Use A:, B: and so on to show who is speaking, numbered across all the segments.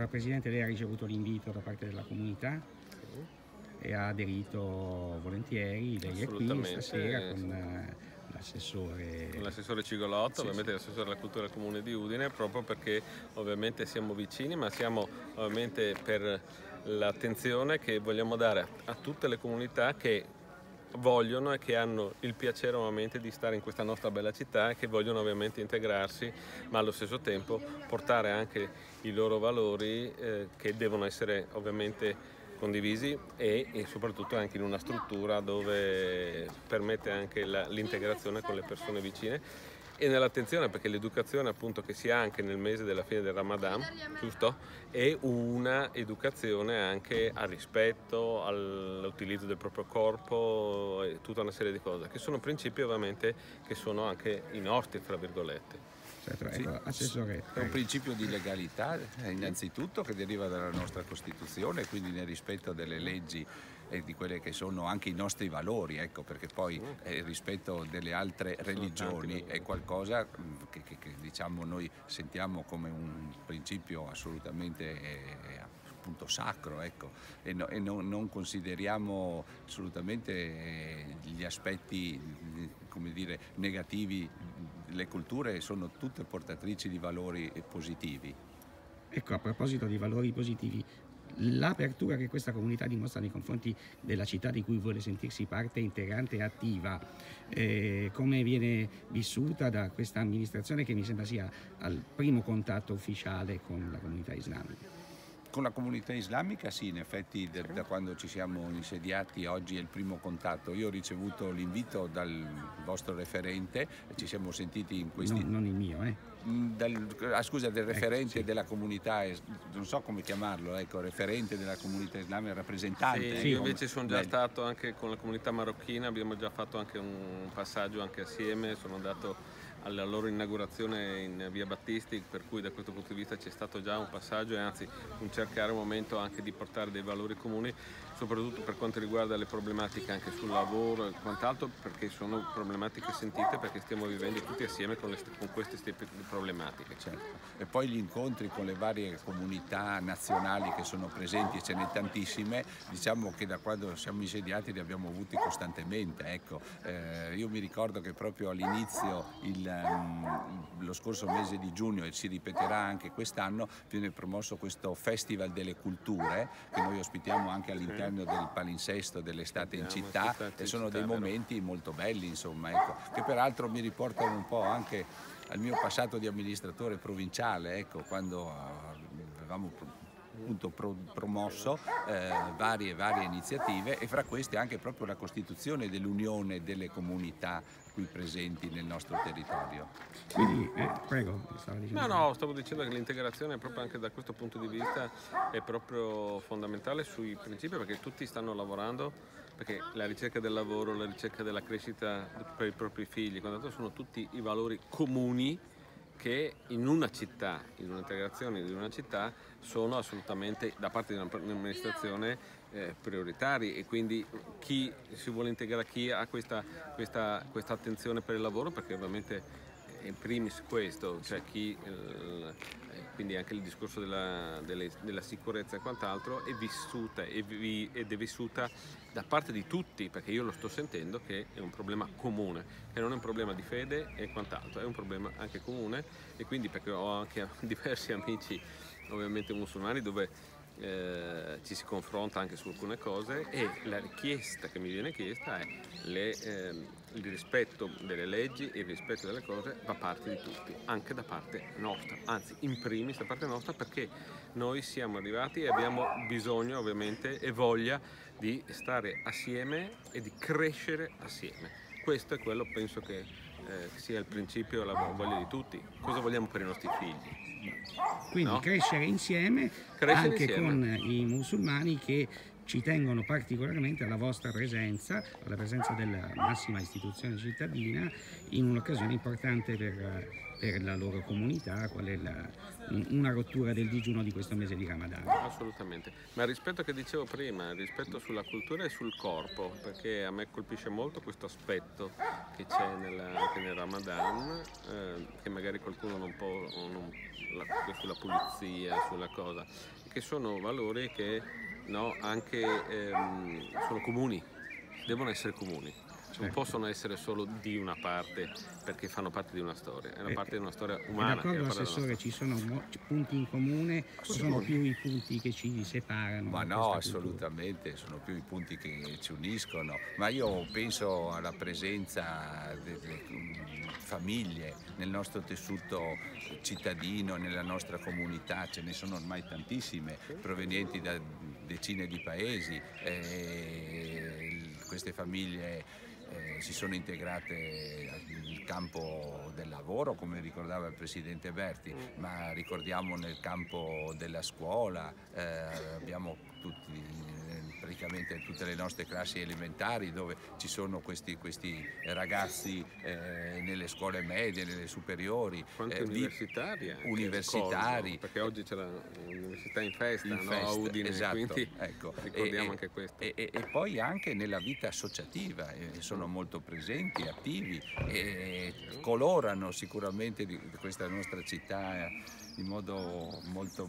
A: Allora, Presidente, lei ha ricevuto l'invito da parte della comunità e ha aderito volentieri. Lei è qui stasera con l'assessore.
B: L'assessore Cigolotto, ovviamente l'assessore della cultura del Comune di Udine, proprio perché ovviamente siamo vicini, ma siamo ovviamente per l'attenzione che vogliamo dare a tutte le comunità che vogliono e che hanno il piacere ovviamente di stare in questa nostra bella città e che vogliono ovviamente integrarsi, ma allo stesso tempo portare anche i loro valori che devono essere ovviamente condivisi e soprattutto anche in una struttura dove permette anche l'integrazione con le persone vicine e nell'attenzione, perché l'educazione appunto che si ha anche nel mese della fine del Ramadan, giusto? È una educazione anche al rispetto, all'utilizzo del proprio corpo e tutta una serie di cose che sono principi ovviamente che sono anche i nostri, fra virgolette.
A: Certo, ecco, Assessore.
C: È un principio di legalità innanzitutto che deriva dalla nostra Costituzione, quindi nel rispetto delle leggi e di quelle che sono anche i nostri valori, ecco, perché poi il rispetto delle altre religioni è qualcosa che diciamo noi sentiamo come un principio assolutamente appunto sacro, ecco, e non consideriamo assolutamente gli aspetti, come dire, negativi. Le culture sono tutte portatrici di valori positivi.
A: Ecco, a proposito di valori positivi, l'apertura che questa comunità dimostra nei confronti della città di cui vuole sentirsi parte integrante e attiva, come viene vissuta da questa amministrazione che mi sembra sia al primo contatto ufficiale con la comunità islamica?
C: Con la comunità islamica sì, in effetti da quando ci siamo insediati oggi è il primo contatto. Io ho ricevuto l'invito dal vostro referente e ci siamo sentiti in questi...
A: Non il mio,
C: scusa, del referente
A: sì.
C: della comunità, non so come chiamarlo, ecco, referente della comunità islamica, rappresentante.
B: Sì, io invece sono già stato anche con la comunità marocchina, abbiamo già fatto anche un passaggio anche assieme, sono andato alla loro inaugurazione in via Battisti, per cui da questo punto di vista c'è stato già un passaggio e anzi un cercare un momento anche di portare dei valori comuni, soprattutto per quanto riguarda le problematiche anche sul lavoro e quant'altro, perché sono problematiche sentite, perché stiamo vivendo tutti assieme con queste problematiche.
C: Certo. E poi gli incontri con le varie comunità nazionali che sono presenti, e ce n'è tantissime, diciamo che da quando siamo insediati li abbiamo avuti costantemente, ecco. Io mi ricordo che proprio all'inizio lo scorso mese di giugno, e si ripeterà anche quest'anno, viene promosso questo Festival delle Culture che noi ospitiamo anche all'interno del palinsesto dell'estate in città, e sono dei momenti molto belli, insomma, ecco, che peraltro mi riportano un po' anche al mio passato di amministratore provinciale, ecco, quando avevamo appunto promosso varie iniziative, e fra queste anche proprio la costituzione dell'unione delle comunità qui presenti nel nostro territorio.
A: Quindi, prego, stavo dicendo.
B: No, stavo dicendo che l'integrazione proprio anche da questo punto di vista è proprio fondamentale sui principi, perché tutti stanno lavorando, perché la ricerca del lavoro, la ricerca della crescita per i propri figli, sono tutti i valori comuni che in una città, in un'integrazione di una città, sono assolutamente da parte di un'amministrazione prioritari, e quindi chi si vuole integrare, chi ha questa attenzione per il lavoro, perché ovviamente in primis questo, cioè quindi anche il discorso della sicurezza e quant'altro è vissuta ed è vissuta da parte di tutti, perché io lo sto sentendo che è un problema comune, che non è un problema di fede e quant'altro, è un problema anche comune, e quindi perché ho anche diversi amici ovviamente musulmani dove ci si confronta anche su alcune cose, e la richiesta che mi viene chiesta è il rispetto delle leggi, il rispetto delle cose da parte di tutti, anche da parte nostra, anzi in primis da parte nostra, perché noi siamo arrivati e abbiamo bisogno ovviamente e voglia di stare assieme e di crescere assieme. Questo è quello, penso che sia il principio e la voglia di tutti. Cosa vogliamo per i nostri figli?
A: Quindi crescere insieme, con i musulmani che ci tengono particolarmente alla vostra presenza, alla presenza della massima istituzione cittadina in un'occasione importante per la loro comunità, qual è una rottura del digiuno di questo mese di Ramadan.
B: Assolutamente, ma rispetto che dicevo prima, rispetto sulla cultura e sul corpo, perché a me colpisce molto questo aspetto che c'è anche nel Ramadan, che magari qualcuno non può, sulla pulizia, sulla cosa, che sono valori che anche sono comuni, devono essere comuni. Non possono essere solo di una parte perché fanno parte di una storia, è una parte di una storia umana.
A: D'accordo, Assessore, ci sono punti in comune o sono più i punti che ci separano?
C: Ma no, assolutamente, sono più i punti che ci uniscono, ma io penso alla presenza delle famiglie nel nostro tessuto cittadino, nella nostra comunità, ce ne sono ormai tantissime provenienti da decine di paesi, queste famiglie si sono integrate nel campo del lavoro, come ricordava il Presidente Berti, ma ricordiamo nel campo della scuola, abbiamo praticamente tutte le nostre classi elementari dove ci sono questi ragazzi nelle scuole medie, nelle superiori.
B: Quanti universitari?
C: Universitari.
B: Perché oggi c'è l'università in festa, a Udine,
C: esatto,
B: quindi
C: ecco.
B: ricordiamo anche questo.
C: E poi anche nella vita associativa, sono molto presenti, attivi e colorano sicuramente di questa nostra città in modo molto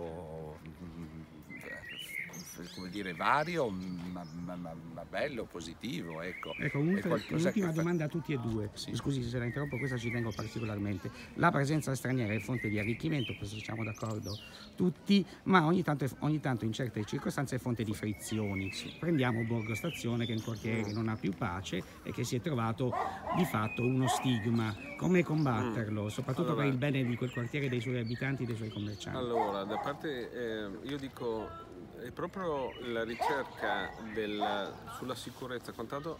C: come dire, vario, ma bello, positivo. Ecco,
A: un'ultima domanda a tutti e due. Sì. Scusi se la interrompo, questa ci tengo particolarmente. La presenza straniera è fonte di arricchimento, questo siamo d'accordo tutti, ma ogni tanto in certe circostanze è fonte di frizioni. Sì. Prendiamo Borgo Stazione, che è un quartiere che non ha più pace e che si è trovato di fatto uno stigma. Come combatterlo, soprattutto per il bene di quel quartiere, dei suoi abitanti e dei suoi commercianti?
B: Allora, da parte, io dico, è proprio la ricerca sulla sicurezza, quanto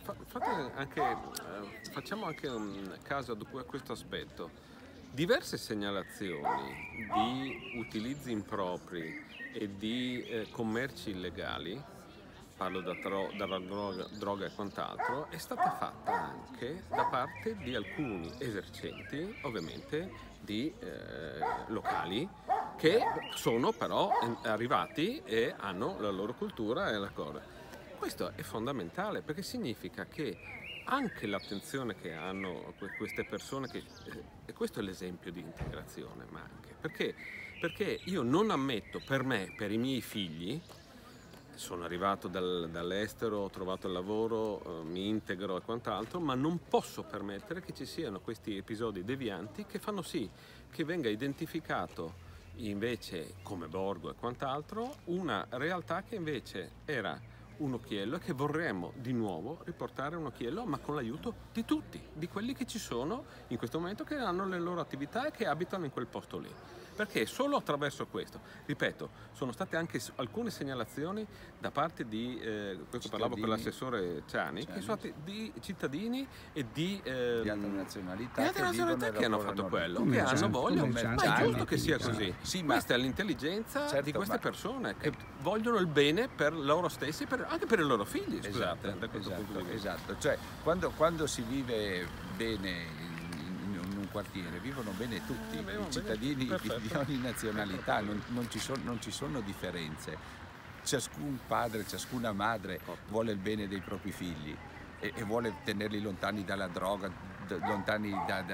B: facciamo anche un caso a questo aspetto. Diverse segnalazioni di utilizzi impropri e di commerci illegali, parlo dalla droga e quant'altro, è stata fatta anche da parte di alcuni esercenti, ovviamente di locali, che sono però arrivati e hanno la loro cultura e la cosa. Questo è fondamentale perché significa che anche l'attenzione che hanno queste persone, e questo è l'esempio di integrazione, ma anche perché io non ammetto per i miei figli, sono arrivato dall'estero, ho trovato il lavoro, mi integro e quant'altro, ma non posso permettere che ci siano questi episodi devianti che fanno sì che venga identificato invece come borgo e quant'altro una realtà che invece era un occhiello e che vorremmo di nuovo riportare un occhiello, ma con l'aiuto di tutti, di quelli che ci sono in questo momento, che hanno le loro attività e che abitano in quel posto lì. Perché solo attraverso questo, ripeto, sono state anche alcune segnalazioni da parte di, questo parlavo con l'assessore Ciani, che sono stati di cittadini e di
C: altre nazionalità,
B: che hanno fatto quello, che hanno voglia, ma è giusto che sia così.
C: Sì,
B: questa è l'intelligenza di queste persone che vogliono il bene per loro stessi, anche per i loro figli, scusate, da questo punto di vista.
C: Esatto, cioè quando si vive bene in un quartiere, vivono bene tutti, i cittadini di ogni nazionalità, non ci sono differenze. Ciascun padre, ciascuna madre vuole il bene dei propri figli e vuole tenerli lontani dalla droga, lontani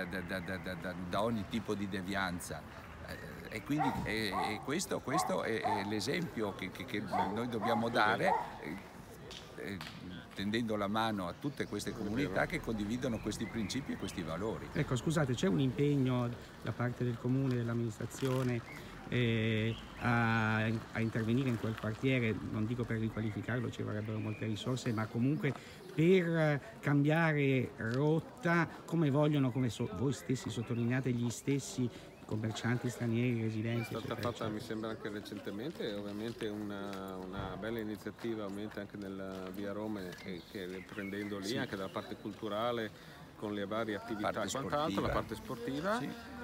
C: da ogni tipo di devianza. E quindi questo è l'esempio che noi dobbiamo dare, tendendo la mano a tutte queste comunità che condividono questi principi e questi valori.
A: Ecco, scusate, c'è un impegno da parte del comune, dell'amministrazione a intervenire in quel quartiere, non dico per riqualificarlo, ci vorrebbero molte risorse, ma comunque per cambiare rotta, come vogliono, come voi stessi sottolineate, gli stessi commercianti stranieri, residenti.
B: È stata fatta, mi sembra, anche recentemente, ovviamente una bella iniziativa ovviamente anche nella via Roma, che prendendo lì anche dalla parte culturale con le varie attività e quant'altro, la parte sportiva.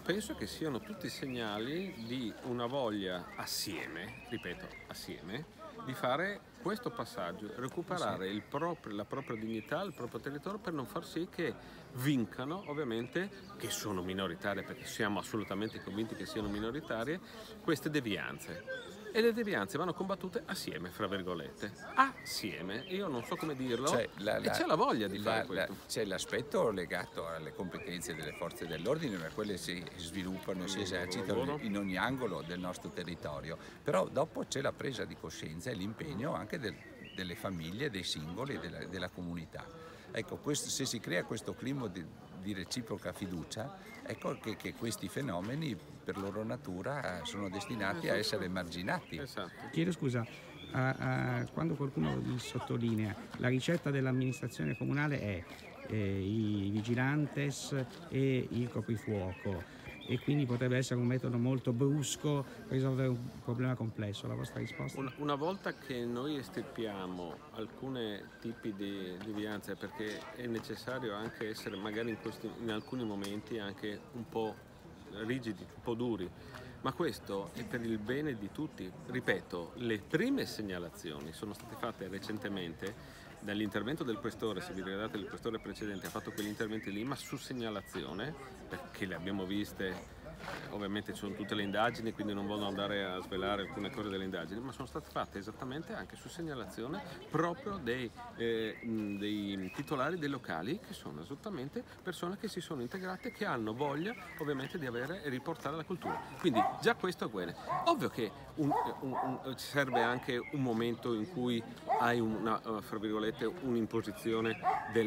B: penso che siano tutti segnali di una voglia assieme, ripeto, assieme, di fare questo passaggio, recuperare la propria dignità, il proprio territorio, per non far sì che vincano, ovviamente, che sono minoritarie, perché siamo assolutamente convinti che siano minoritarie, queste devianze. E le devianze vanno combattute assieme, fra virgolette. Assieme, io non so come dirlo,
C: C'è
B: c'è la voglia di fare questo.
C: C'è l'aspetto legato alle competenze delle forze dell'ordine, ma quelle si sviluppano e si esercitano in ogni angolo del nostro territorio. Però dopo c'è la presa di coscienza e l'impegno anche delle famiglie, dei singoli e della comunità. Ecco, se si crea questo clima di reciproca fiducia, ecco che questi fenomeni per loro natura sono destinati a essere emarginati.
B: Esatto.
A: Chiedo scusa, quando qualcuno mi sottolinea, la ricetta dell'amministrazione comunale è i vigilantes e il coprifuoco, e quindi potrebbe essere un metodo molto brusco per risolvere un problema complesso. La vostra risposta?
B: Una volta che noi estirpiamo alcuni tipi di devianze, perché è necessario anche essere magari in alcuni momenti anche un po' rigidi, un po' duri, ma questo è per il bene di tutti. Ripeto, le prime segnalazioni sono state fatte recentemente dall'intervento del questore. Se vi ricordate, il questore precedente ha fatto quegli interventi lì, ma su segnalazione, perché le abbiamo viste. Ovviamente ci sono tutte le indagini, quindi non voglio andare a svelare alcune cose delle indagini, ma sono state fatte esattamente anche su segnalazione proprio dei titolari dei locali, che sono esattamente persone che si sono integrate, che hanno voglia ovviamente di avere e riportare la cultura. Quindi già questo è bene. Ovvio che serve anche un momento in cui hai fra virgolette, un'imposizione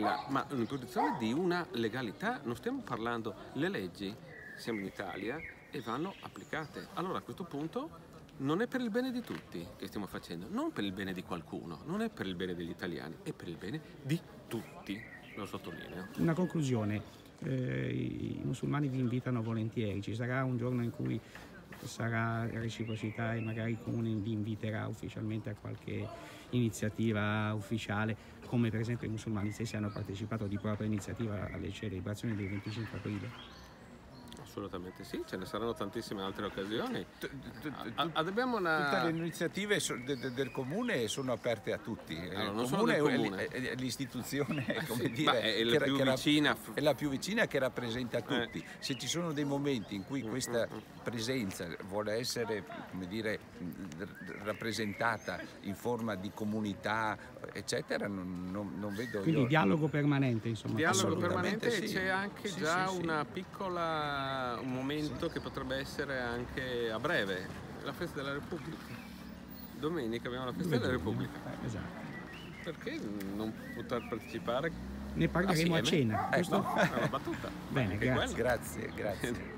B: di una legalità. Non stiamo parlando, le leggi, siamo in Italia, e vanno applicate. Allora a questo punto non è per il bene di tutti che stiamo facendo, non per il bene di qualcuno, non è per il bene degli italiani, è per il bene di tutti, lo sottolineo.
A: Una conclusione, i musulmani vi invitano volentieri, ci sarà un giorno in cui sarà reciprocità e magari il comune vi inviterà ufficialmente a qualche iniziativa ufficiale, come per esempio i musulmani stessi hanno partecipato di propria iniziativa alle celebrazioni del 25 aprile.
B: Assolutamente sì, ce ne saranno tantissime altre occasioni.
C: Abbiamo tutte le iniziative del comune sono aperte a tutti.
B: Allora,
C: il comune è l'istituzione, come dire,
B: è la più vicina,
C: che rappresenta tutti. Se ci sono dei momenti in cui questa presenza vuole essere, come dire, rappresentata in forma di comunità, eccetera, non vedo.
A: Quindi dialogo permanente, insomma.
B: Dialogo permanente,
C: sì.
B: E c'è anche una piccola un momento che potrebbe essere anche a breve, la festa della Repubblica. Domenica abbiamo la festa della Repubblica.
A: Esatto.
B: Perché non poter partecipare?
A: Ne parleremo a cena.
B: È una battuta.
A: Bene, grazie.
C: Grazie.